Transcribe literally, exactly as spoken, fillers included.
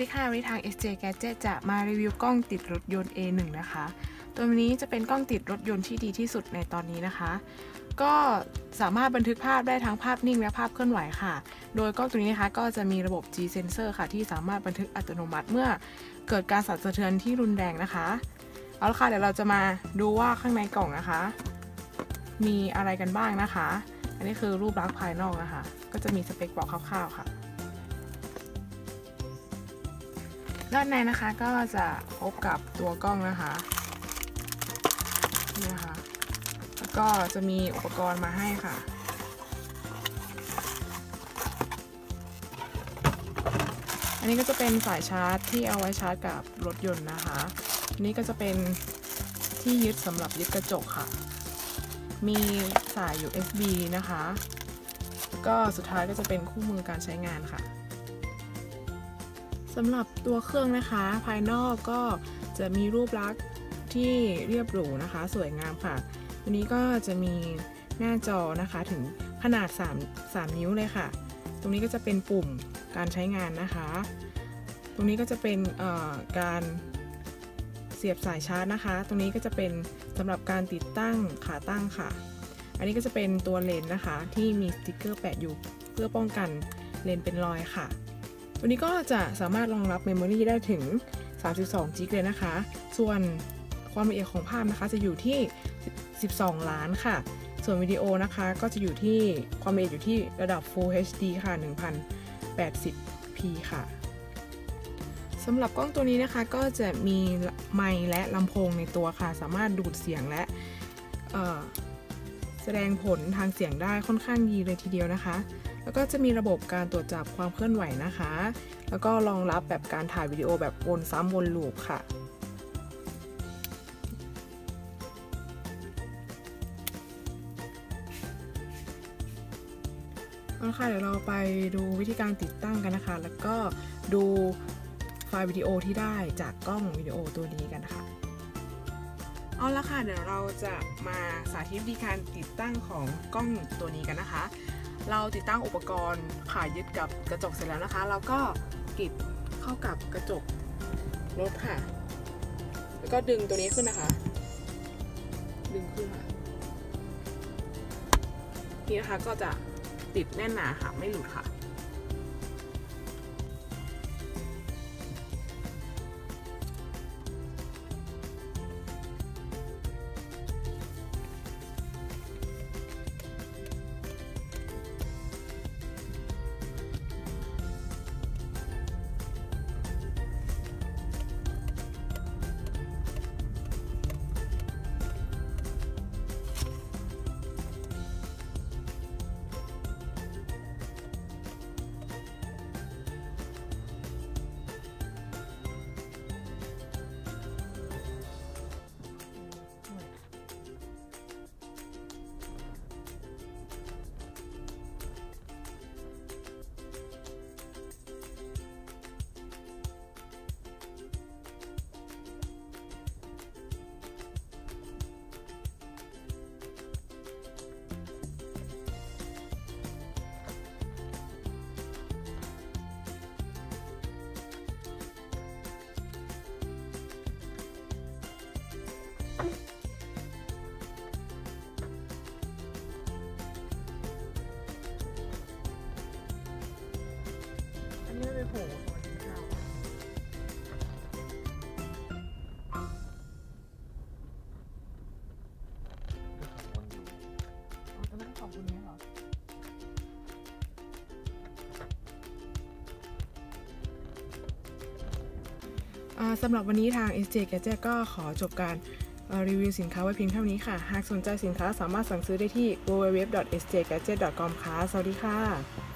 ดีค่ะวันนี้ทาง เอส เจ Gadget จะมารีวิวกล้องติดรถยนต์ เอ หนึ่ง นะคะ ตัวนี้จะเป็นกล้องติดรถยนต์ที่ดีที่สุดในตอนนี้นะคะ ก็สามารถบันทึกภาพได้ทั้งภาพนิ่งและภาพเคลื่อนไหวค่ะ โดยกล้องตัวนี้นะคะก็จะมีระบบ G Sensor ค่ะที่สามารถบันทึกอัตโนมัติเมื่อเกิดการสั่นสะเทือนที่รุนแรงนะคะเอาละค่ะเดี๋ยวเราจะมาดูว่าข้างในกล่องนะคะมีอะไรกันบ้างนะคะอันนี้คือรูปลักษณ์ภายนอกนะคะก็จะมีสเปคบอกคร่าวๆค่ะด้านในนะคะก็จะพบกับตัวกล้องนะคะนี่นะคะแล้วก็จะมีอุปกรณ์มาให้ค่ะอันนี้ก็จะเป็นสายชาร์จที่เอาไว้ชาร์จกับรถยนต์นะคะอันนี้ก็จะเป็นที่ยึดสำหรับยึดกระจกค่ะมีสาย ยู เอส บี นะคะแล้วก็สุดท้ายก็จะเป็นคู่มือการใช้งานค่ะสำหรับตัวเครื่องนะคะภายนอกก็จะมีรูปลักษณ์ที่เรียบหรูนะคะสวยงามค่ะตัวนี้ก็จะมีหน้าจอนะคะถึงขนาด3 3นิ้วเลยค่ะตรงนี้ก็จะเป็นปุ่มการใช้งานนะคะตรงนี้ก็จะเป็นการเสียบสายชาร์จนะคะตรงนี้ก็จะเป็นสำหรับการติดตั้งขาตั้งค่ะอันนี้ก็จะเป็นตัวเลนส์นะคะที่มีสติ๊กเกอร์แปะอยู่เพื่อป้องกันเลนส์เป็นรอยค่ะตัวนี้ก็จะสามารถรองรับเมมโมรีได้ถึงสามสิบสองจิกเลยนะคะส่วนความละเอียดของภาพนะคะจะอยู่ที่สิบสองล้านค่ะส่วนวิดีโอนะคะก็จะอยู่ที่ความละเอียดอยู่ที่ระดับ Full เอช ดี ค่ะหนึ่งพันแปดสิบพี ค่ะสำหรับกล้องตัวนี้นะคะก็จะมีไมค์และลำโพงในตัวค่ะสามารถดูดเสียงและแสดงผลทางเสียงได้ค่อนข้างดีเลยทีเดียวนะคะแล้วก็จะมีระบบการตรวจจับความเคลื่อนไหวนะคะแล้วก็รองรับแบบการถ่ายวิดีโอแบบวนซ้ำวนลูปค่ะเอาละค่ะเดี๋ยวเราไปดูวิธีการติดตั้งกันนะคะแล้วก็ดูไฟล์วิดีโอที่ได้จากกล้องวิดีโอตัวนี้กันค่ะเอาละค่ะเดี๋ยวเราจะมาสาธิตวิธีการติดตั้งของกล้องตัวนี้กันนะคะเราติดตั้งอุปกรณ์ขายึดกับกระจกเสร็จแล้วนะคะเราก็ติดเข้ากับกระจกรถค่ะแล้วก็ดึงตัวนี้ขึ้นนะคะดึงขึ้นค่ะนี่นะคะก็จะติดแน่นหนาค่ะไม่หลุดค่ะอันนี้ไม่โผล่ตัวนี้ค่ะเอาตัวนั้นของตัวนี้เหรอสำหรับวันนี้ทาง เอส เจ Gadget ก็ขอจบการรีวิวสินค้าไว้เพียงเท่านี้ค่ะหากสนใจสินค้าสามารถสั่งซื้อได้ที่ ดับเบิลยู ดับเบิลยู ดับเบิลยู ดอท เอส เจ แกดเจ็ต ดอท คอม ค่ะสวัสดีค่ะ